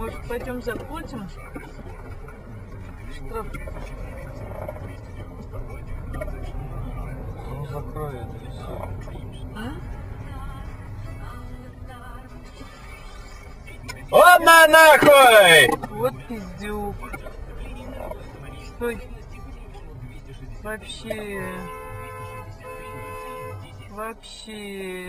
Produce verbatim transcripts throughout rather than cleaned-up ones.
Может, пойдем заплатим? Штраф. Ну, закрой это и все. А? Ладно, нахуй! Вот пиздюк. Стой. Вообще. Вообще.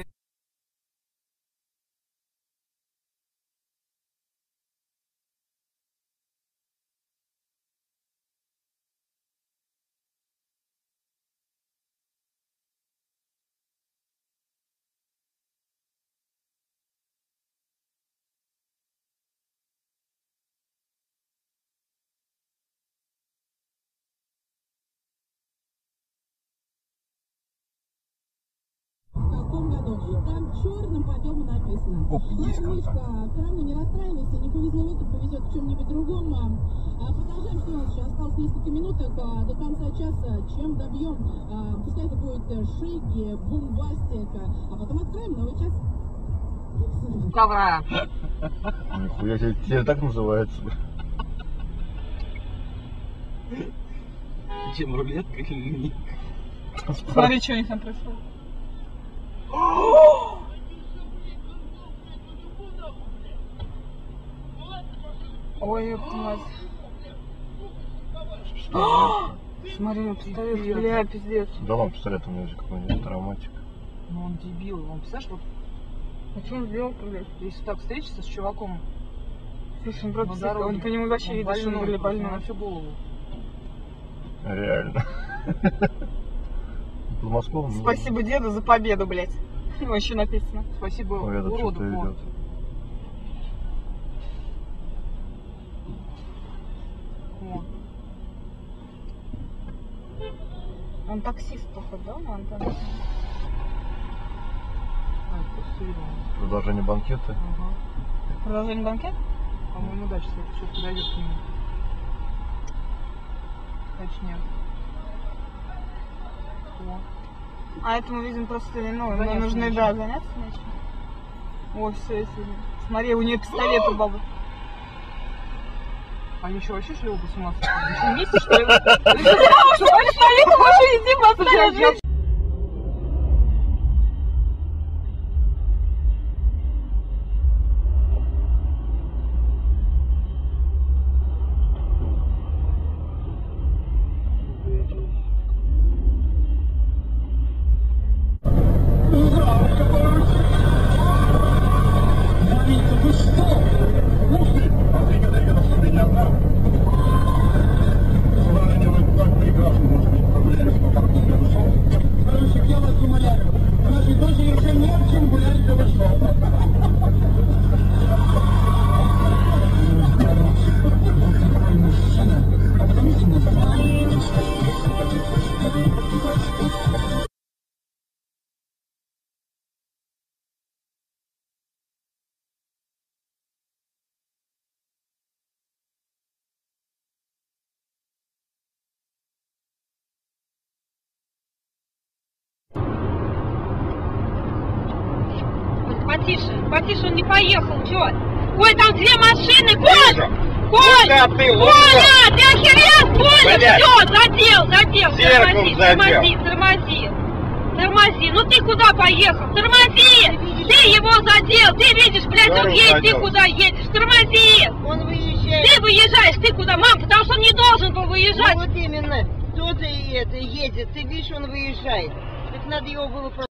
Там черным по белому написано. Оп, есть Мишка, все равно не расстраивайся, не повезло в этом, повезет в чем-нибудь другом. А, продолжаем, что у нас еще осталось несколько минуток а, до конца часа. Чем добьем? А, пускай это будет шейки, бомбастика, а потом откроем новый час. Ковра. Нихуя себе, тебе так называется. Чем рулетка или ник? Смотри, что у них там происходит. Ой, ёпта мать. Что? Смотри, он пистолет, бля, пиздец. Да ладно, пистолет у меня же какой-нибудь травматик. Ну он дебил, он, представляешь, вот... А что он сделал-то, блядь? Если так встретиться с чуваком... Слушай, он просто, он по нему вообще видно, что он были больной на всю голову. Реально. Подмосковный. Спасибо деду за победу, блядь. Ну, еще написано. Спасибо Ой, это уроду. что-то идет. Он таксист, походу, да, на Антоне? Продолжение банкета. Ага. Продолжение банкета? По-моему, да, сейчас что-то подойдет к нему. Точнее. О. А этому, видимо, просто, ну, ему нужны, да, заняться нечем. Ой, все, если... Смотри, у нее пистолет у бабы. Они еще вообще шли оба с ума? Еще вместе, что ли? Пистолет в машине, Дима, оставил. Потише, потише, он не поехал, чё? Ой, там две машины, Коль! Коль! Коля, ты охерел, Коля? Все, задел, задел, тормози, тормози, тормози. Тормози, ну ты куда поехал? Тормози! Ты его задел, ты видишь, блядь, он едет, ты куда едешь? Тормози! Он выезжает. Ты выезжаешь, ты куда, мам, потому что он не должен был выезжать. Ну, вот именно, кто-то это едет, ты видишь, он выезжает. Так надо его было просто...